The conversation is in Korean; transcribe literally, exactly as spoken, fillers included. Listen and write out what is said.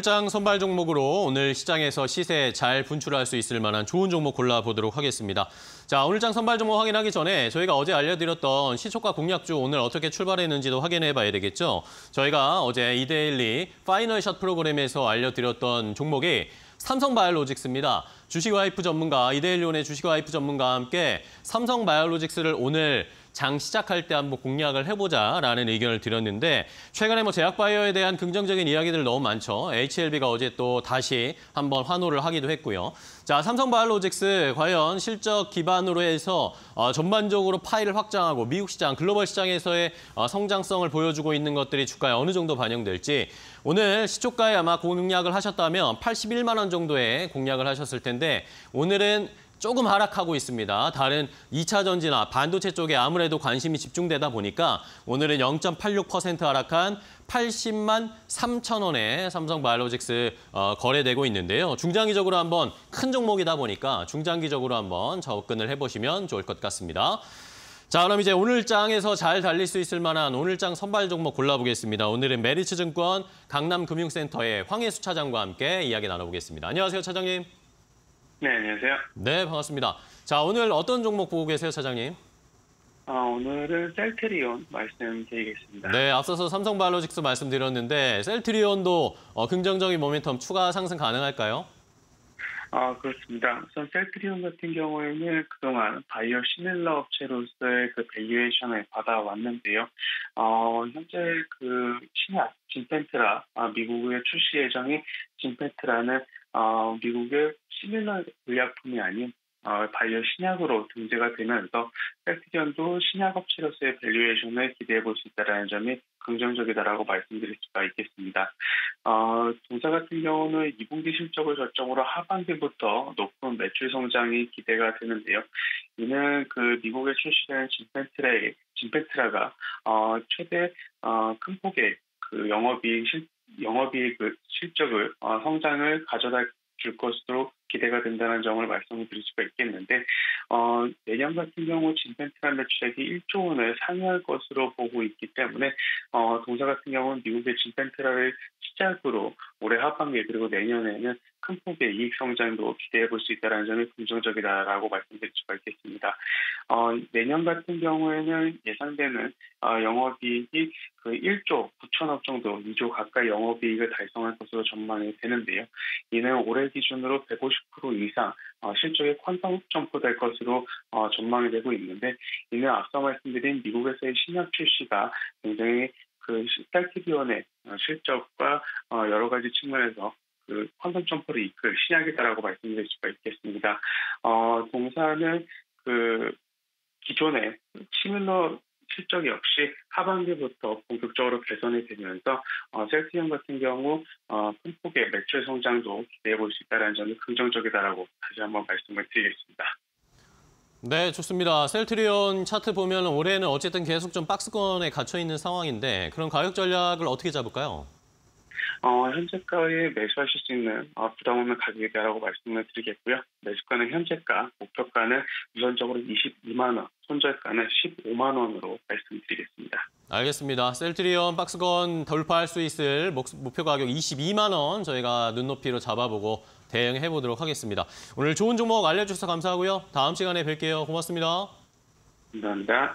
오늘장 선발 종목으로 오늘 시장에서 시세 잘 분출할 수 있을 만한 좋은 종목 골라보도록 하겠습니다. 자, 오늘장 선발 종목 확인하기 전에 저희가 어제 알려드렸던 시초가 공략주 오늘 어떻게 출발했는지도 확인해 봐야 되겠죠. 저희가 어제 이데일리 파이널 샷 프로그램에서 알려드렸던 종목이 삼성바이오로직스입니다. 주식와이프 전문가, 이데일리온의 주식와이프 전문가와 함께 삼성바이오로직스를 오늘 장 시작할 때 한번 공략을 해보자라는 의견을 드렸는데 최근에 뭐 제약바이오에 대한 긍정적인 이야기들 너무 많죠. 에이치엘비가 어제 또 다시 한번 환호를 하기도 했고요. 자, 삼성바이오로직스 과연 실적 기반으로 해서 어, 전반적으로 파이를 확장하고 미국 시장, 글로벌 시장에서의 어, 성장성을 보여주고 있는 것들이 주가에 어느 정도 반영될지 오늘 시초가에 아마 공략을 하셨다면 팔십일만 원 정도의 공략을 하셨을 텐데 오늘은 조금 하락하고 있습니다. 다른 이 차 전지나 반도체 쪽에 아무래도 관심이 집중되다 보니까 오늘은 영 점 팔육 퍼센트 하락한 팔십만 삼천 원에 삼성바이오로직스 어, 거래되고 있는데요. 중장기적으로 한번 큰 종목이다 보니까 중장기적으로 한번 접근을 해보시면 좋을 것 같습니다. 자, 그럼 이제 오늘장에서 잘 달릴 수 있을 만한 오늘장 선발 종목 골라보겠습니다. 오늘은 메리츠증권 강남금융센터의 황혜수 차장과 함께 이야기 나눠보겠습니다. 안녕하세요, 차장님. 네, 안녕하세요. 네, 반갑습니다. 자, 오늘 어떤 종목 보고 계세요, 차장님? 아, 오늘은 셀트리온 말씀드리겠습니다. 네, 앞서서 삼성바이오로직스 말씀드렸는데 셀트리온도 어, 긍정적인 모멘텀 추가 상승 가능할까요? 아, 그렇습니다. 우선 셀트리온 같은 경우에는 그동안 바이오 시밀러 업체로서의 그 밸류에이션을 받아왔는데요. 어, 현재 그 신약 진펜트라, 아, 미국의 출시 예정인 진펜트라는 어, 미국의 시밀러 의약품이 아닌 어, 바이오 신약으로 등재가 되면서 셀트리온도 신약 업체로서의 밸류에이션을 기대해 볼 수 있다는 점이 긍정적이다라고 말씀드릴 수가 있겠습니다. 어, 동사 같은 경우는 이 분기 실적을 저점으로 하반기부터 높은 매출 성장이 기대가 되는데요. 이는 그 미국에 출시된 진펜트라의 진펜트라가 어, 최대 어, 큰 폭의 그 영업이익 실 영업이익 그 실적을 어, 성장을 가져다 줄 것으로 기대가 된다는 점을 말씀을 드릴 수가 있겠는데 어, 내년 같은 경우 진펜트라 매출액이 일조 원을 상회할 것으로 보고 있기 때문에 어, 동사 같은 경우는 미국의 진펜트라를 시작으로 올해 하반기 그리고 내년에는 큰 폭의 이익 성장도 기대해 볼 수 있다는 점이 긍정적이다라고 말씀드릴 수가 있겠습니다. 어, 내년 같은 경우에는 예상되는 어, 영업이익이 그 일조 구천억 정도, 이조 가까이 영업이익을 달성할 것으로 전망이 되는데요. 이는 올해 기준으로 백오십 퍼센트 이상 어, 실적의 퀀텀 점프될 것으로 어, 전망이 되고 있는데 이는 앞서 말씀드린 미국에서의 신약 출시가 굉장히 그 셀트리온의 실적과 어, 여러 가지 측면에서 그 퀀텀 점프를 이끌 신약이다라고 말씀드릴 수가 있겠습니다. 어, 동사는 그 기존의 시밀러 실적 역시 하반기부터 본격적으로 개선이 되면서 어, 셀트리온 같은 경우 어, 큰 폭의 매출 성장도 기대해 볼 수 있다는 점이 긍정적이다라고 다시 한번 말씀을 드리겠습니다. 네, 좋습니다. 셀트리온 차트 보면 올해는 어쨌든 계속 좀 박스권에 갇혀 있는 상황인데 그런 가격 전략을 어떻게 잡을까요? 어, 현재가에 매수하실 수 있는 어, 부담 없는 가격이다라고 말씀을 드리겠고요. 매수가는 현재가, 목표가는 우선적으로 이십이만 원, 손절가는 십오만 원으로 말씀드리겠습니다. 알겠습니다. 셀트리온 박스권 돌파할 수 있을 목표 가격 이십이만 원 저희가 눈높이로 잡아보고 대응해 보도록 하겠습니다. 오늘 좋은 종목 알려주셔서 감사하고요. 다음 시간에 뵐게요. 고맙습니다. 감사합니다.